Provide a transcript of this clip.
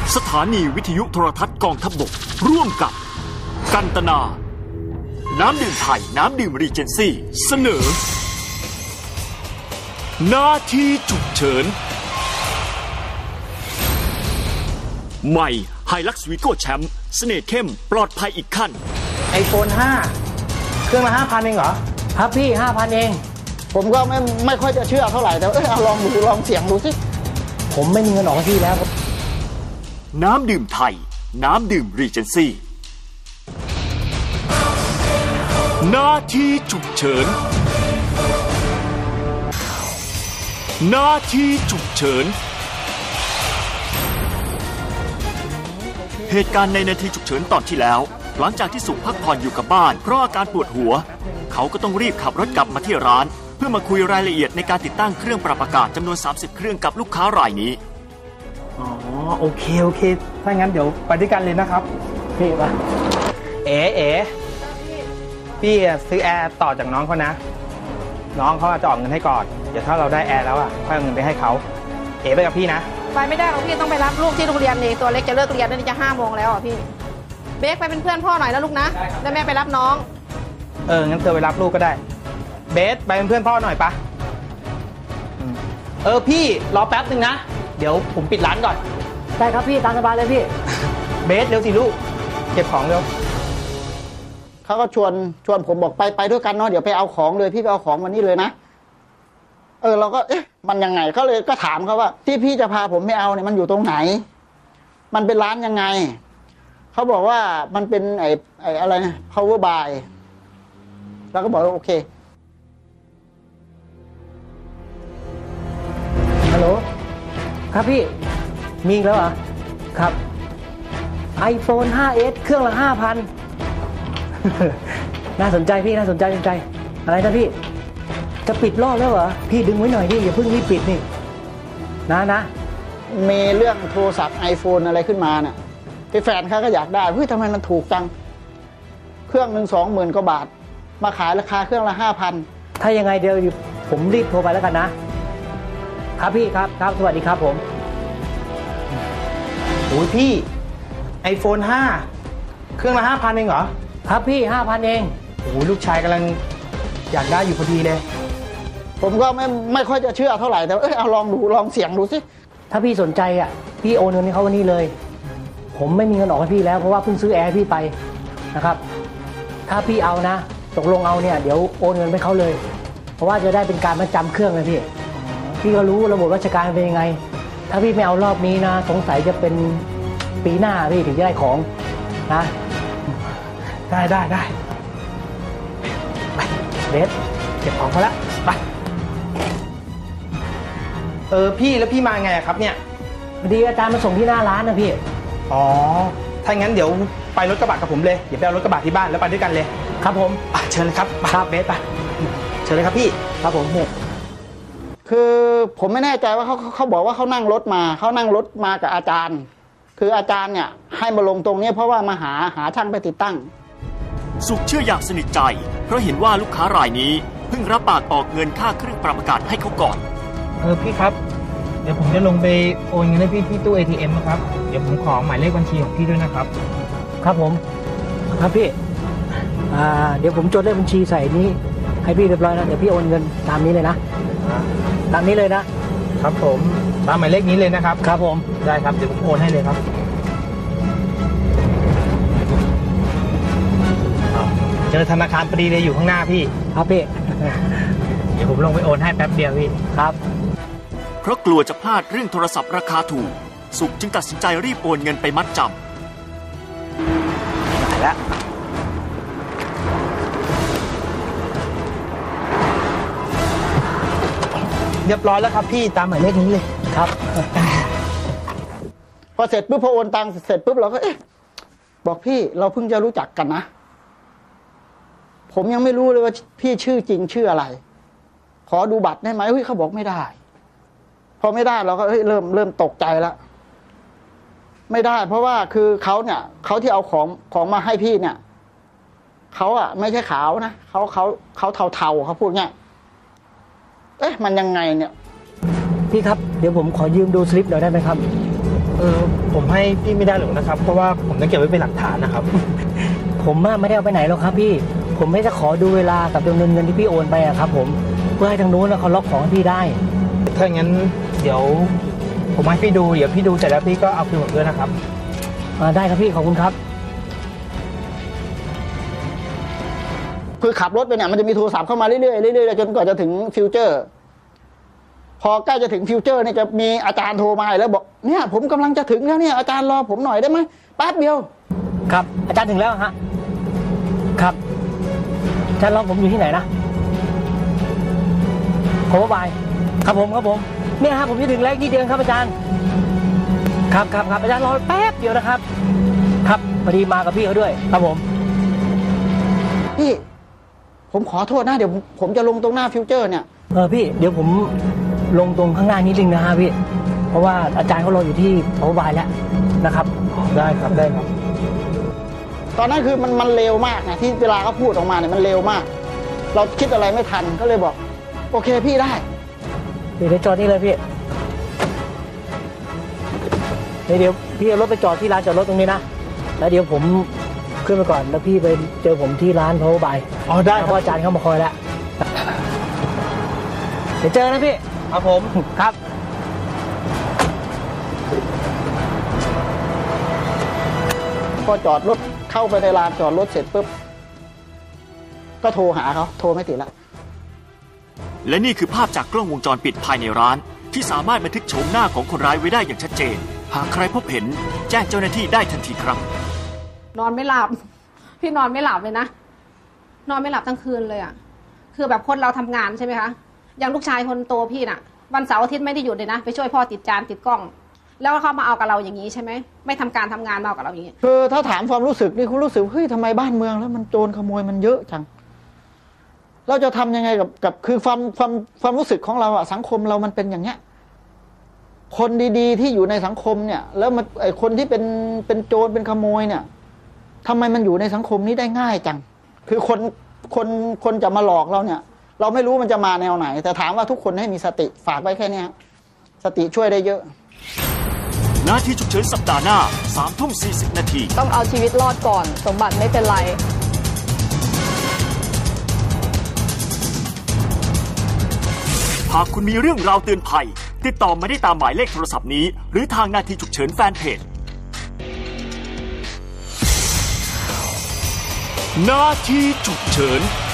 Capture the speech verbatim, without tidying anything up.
สถานีวิทยุโทรทัศน์กองทัพบกร่วมกับกันตนาน้ำดื่มไทยน้ำดื่มรีเจนซี่เสนอนาทีฉุกเฉินใหม่ไฮลักซ์วีโก้แชมป์เสน่ห์เข้มปลอดภัยอีกขั้นไอโฟน ห้าเครื่องละ ห้าพัน เองเหรอครับพี่ ห้าพัน เองผมก็ไม่ไม่ค่อยจะเชื่อเท่าไหร่แต่เออลองดูลองเสี่ยงดูสิผมไม่มีเงินออกที่แล้วน้ำดื่มไทยน้ำดื่มรีเจนซี่นาทีฉุกเฉินนาทีฉุกเฉินเหตุการณ์ในนาทีฉุกเฉินตอนที่แล้วหลังจากที่สุขพักผ่อนอยู่กับบ้านเพราะอาการปวดหัวเขาก็ต้องรีบขับรถกลับมาที่ร้านเพื่อมาคุยรายละเอียดในการติดตั้งเครื่องปรับอากาศจำนวนสามสิบเครื่องกับลูกค้ารายนี้อ๋อโอเคโอเคถ้างั้นเดี๋ยวไปด้วยกันเลยนะครับพี่มาเอ๋เอ๋พี่ซื้อแอร์ต่อจากน้องเขานะน้องเขาจะออกเงินให้ก่อนเดี๋ยวถ้าเราได้แอร์แล้วอ่ะค่อยเอาเงินไปให้เขาเอ๋ไปกับพี่นะไปไม่ได้หรอกพี่ต้องไปรับลูกที่โรงเรียนเองตัวเล็กจะเลิกเรียนแล้วนี่จะห้าโมงแล้วอ่ะพี่เบคไปเป็นเพื่อนพ่อหน่อยนะลูกนะแล้วแม่ไปรับน้องเอองั้นเธอไปรับลูกก็ได้เบสไปเป็นเพื่อนพ่อหน่อยปะเออพี่รอแป๊บนึงนะเดี๋ยวผมปิดร้านก่อนได้ครับพี่ตามสบายเลยพี่เบสเร็วสิลูกเก็บของเร็วเขาก็ชวนชวนผมบอกไปไปด้วยกันเนาะเดี๋ยวไปเอาของเลยพี่ไปเอาของวันนี้เลยนะเออเราก็เอ๊ะมันยังไงก็เลยก็ถามเขาว่าที่พี่จะพาผมไม่เอาเนี่ยมันอยู่ตรงไหนมันเป็นร้านยังไงเขาบอกว่ามันเป็นไอ้ไอ้อะไรนะ power by แล้วก็บอกว่าโอเคฮัลโหลครับพี่มีแล้วเหรอครับ ไอโฟน ไฟว์เอส เครื่องละ ห้าพัน น่าสนใจพี่น่าสนใจสนใจอะไรนะพี่จะปิดรอบแล้วเหรอพี่ดึงไว้หน่อยดิอย่าเพิ่งรีบปิดนี่นะนะมีเรื่องโทรศัพท์ iPhone อะไรขึ้นมาเนี่ยแฟนเขาก็อยากได้เฮ้ยทำไมมันถูกจังเครื่องหนึ่งสองหมื่นกว่าบาทมาขายราคาเครื่องละห้าพันถ้ายังไงเดี๋ยวผมรีบโทรไปแล้วกันนะครับพี่ครับครับสวัสดีครับผมโอ้ยพี่ ไอโฟน ห้าเครื่องละ ห้าพัน เองเหรอครับพี่ ห้าพัน เองโอ้ยลูกชายกำลังอยากได้อยู่พอดีเลยผมก็ไม่ไม่ค่อยจะเชื่อเท่าไหร่แต่เออเอาลองดูลองเสี่ยงดูสิถ้าพี่สนใจอ่ะพี่โอนเงินให้เขาวันนี้เลยผมไม่มีเงินออกให้พี่แล้วเพราะว่าเพิ่งซื้อแอร์พี่ไปนะครับถ้าพี่เอานะตกลงเอาเนี่ยเดี๋ยวโอนเงินไปเขาเลยเพราะว่าจะได้เป็นการมาจำเครื่องเลยพี่พี่ก็รู้ระบบราชการเป็นยังไงถ้าพี่ไม่เอารอบนี้นะสงสัยจะเป็นปีหน้าพี่ถึงจะได้ของนะได้ได้ได้ไปเบสเก็บของเขาแล้วไปเออพี่แล้วพี่มาไงครับเนี่ยพอดีอาจารย์มาส่งที่หน้าร้านนะพี่อ๋อถ้างั้นเดี๋ยวไปรถกระบะกับผมเลยเดี๋ยวไปเอารถกระบะที่บ้านแล้วไปด้วยกันเลยครับผมอ่ะเชิญเลยครับครับเบสไปเชิญเลยครับพี่ครับผมเนี่ยคือผมไม่แน่ใจว่าเขาเขาบอกว่าเขานั่งรถมาเขานั่งรถมากับอาจารย์คืออาจารย์เนี่ยให้มาลงตรงนี้เพราะว่ามาหาหาช่างไปติดตั้งสุขเชื่ออย่างสนิทใจเพราะเห็นว่าลูกค้ารายนี้เพิ่งรับปากออกเงินค่าเครื่องปรับอากาศให้เขาก่อนเออพี่ครับเดี๋ยวผมจะลงไปโอนเงินให้พี่ที่ตู้ เอ ที เอ็ม นะครับเดี๋ยวผมขอหมายเลขบัญชีของพี่ด้วยนะครับครับผมครับพี่อ่าเดี๋ยวผมจดเลขบัญชีใส่นี้ให้พี่เรียบร้อยแล้วเดี๋ยวพี่โอนเงินตามนี้เลยนะตามนี้เลยนะครับผมตามหมายเลขนี้เลยนะครับครับผมได้ครับเดี๋ยวผมโอนให้เลยครับเจอธนาคารพอดีเลยอยู่ข้างหน้าพี่ครับพี่เดี๋ยวผมลงไปโอนให้แป๊บเดียวพี่ครับเพราะกลัวจะพลาดเรื่องโทรศัพท์ราคาถูกสุขจึงตัดสินใจรีบโอนเงินไปมัดจำได้แล้วเรียบร้อยแล้วครับพี่ตามหมายเลขนี้เลยครับพอเสร็จปุ๊บพอโอนตังค์เสร็จปุ๊บเราก็เอ๊ะบอกพี่เราเพิ่งจะรู้จักกันนะผมยังไม่รู้เลยว่าพี่ชื่อจริงชื่ออะไรขอดูบัตรได้ไหมเฮ้ยเขาบอกไม่ได้พอไม่ได้เราก็เฮ้ยเริ่มเริ่มตกใจแล้วไม่ได้เพราะว่าคือเขาเนี่ยเขาที่เอาของของมาให้พี่เนี่ยเขาอ่ะไม่ใช่ขาวนะเขาเขาเขาเทาๆเขาพูดเงี้ยเอ๊ะมันยังไงเนี่ยพี่ครับเดี๋ยวผมขอยืมดูสลิปหน่อยได้ไหมครับเออผมให้พี่ไม่ได้หรอกนะครับ เพราะว่าผมต้องเก็บไว้เป็นหลักฐานนะครับผมอะไม่ได้เอาไปไหนหรอกครับพี่ ผมไม่จะขอดูเวลากับจำนวนเงินที่พี่โอนไปอะครับผมเพื่อให้ทางนู้นเขาล็อกของให้พี่ได้ถ้าอย่างนั้นเดี๋ยวผมให้พี่ดูเดี๋ยวพี่ดูเสร็จแล้วพี่ก็เอาคืนผมด้วยนะครับอ่าได้ครับพี่ขอบคุณครับคือขับรถไปเนี่ยมันจะมีโทรศัพท์เข้ามาเรื่อยๆเรื่อยๆจนกว่าจะถึงฟิวเจอร์พอใกล้จะถึงฟิวเจอร์เนี่ยจะมีอาจารย์โทรมาแล้วบอกเนี่ยผมกำลังจะถึงแล้วเนี่ยอาจารย์รอผมหน่อยได้ไหมแป๊บเดียวครับอาจารย์ถึงแล้วฮะครับอาจารย์รอผมอยู่ที่ไหนนะขอบายครับผมครับผมเนี่ยฮะผมจะถึงแล้วนิดเดียวครับอาจารย์ครับครับครับอาจารย์รอแป๊บเดียวนะครับครับพอดีมากับพี่เขาด้วยครับผมพี่ผมขอโทษนะเดี๋ยวผมจะลงตรงหน้าฟิวเจอร์เนี่ยเออพี่เดี๋ยวผมลงตรงข้างหน้านิดนึงนะฮะพี่เพราะว่าอาจารย์เขารออยู่ที่ขอบายแล้วนะครับได้ครับได้ครับตอนนั้นคือมันมันเร็วมากนะที่เวลาเขาพูดออกมาเนี่ยมันเร็วมาก เราคิดอะไรไม่ทันก็เลยบอกโอเคพี่ได้เดี๋ยวจอดนี่เลยพี่เดี๋ยวเดี๋ยวพี่เอารถไปจอดที่ร้านจอดรถตรงนี้นะแล้วเดี๋ยวผมขึ้นไปก่อนแล้วพี่ไปเจอผมที่ร้านพาวเวอร์บายอ๋อได้คเพรับราะอาจารย์เข้ามาคอยแล้วเดี๋ยวเจอนะพี่ครับผมครับพอจอดรถเข้าไปในลานจอดรถเสร็จปุ๊บก็โทรหาเขาโทรไม่ติดละและนี่คือภาพจากกล้องวงจรปิดภายในร้าน ที่สามารถบันทึกโฉมหน้าของคนร้ายไว้ได้อย่างชัดเจน หากใครพบเห็นแจ้งเจ้าหน้าที่ได้ทันทีครับนอนไม่หลับ พี่นอนไม่หลับเลยนะนอนไม่หลับทั้งคืนเลยอ่ะคือแบบคนเราทำงานใช่ไหมคะอย่างลูกชายคนโตพี่น่ะวันเสาร์อาทิตย์ไม่ได้หยุดเลยนะไปช่วยพ่อติดจานติดกล้อง แล้วเขามาเอากับเราอย่างนี้ใช่ไหมไม่ทำการทำงานมาเอากับเราอย่างนี้คือถ้าถามความรู้สึกนี่คุณรู้สึกเฮ้ยทำไมบ้านเมืองแล้วมันโจรขโมยมันเยอะจังเราจะทำยังไงกับกับคือความความความรู้สึกของเราอะสังคมเรามันเป็นอย่างเงี้ยคนดีๆที่อยู่ในสังคมเนี่ยแล้วมันไอคนที่เป็นเป็นโจรเป็นขโมยเนี่ยทำไมมันอยู่ในสังคมนี้ได้ง่ายจังคือคนคนคนจะมาหลอกเราเนี่ยเราไม่รู้มันจะมาแนวไหนแต่ถามว่าทุกคนให้มีสติฝากไว้แค่นี้สติช่วยได้เยอะนาทีฉุกเฉินสัปดาห์หน้าสามทุ่มสี่สิบนาทีต้องเอาชีวิตรอดก่อนสมบัติไม่เป็นไรหากคุณมีเรื่องราวเตือนภัยติดต่อมาได้ตามหมายเลขโทรศัพท์นี้หรือทางนาทีฉุกเฉินแฟนเพจนาทีฉุกเฉิน